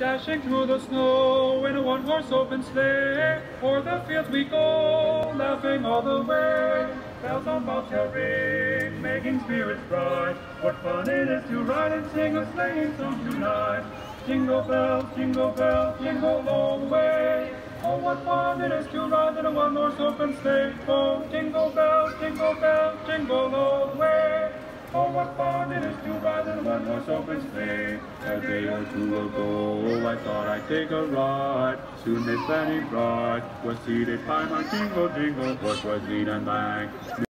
Dashing through the snow in a one-horse open sleigh. O'er the fields we go, laughing all the way. Bells on bobtail ring, making spirits bright. What fun it is to ride and sing a sleighing song tonight. Jingle bells, jingle all the way. Oh, what fun it is to ride in a one-horse open sleigh. Oh, jingle bells, jingle all the way. Oh, what fun it is to ride in a one-horse open sleigh. A day or two ago, I thought I'd take a ride. Soon Miss Fanny Bright was seated by my jingle horse was lean and lank.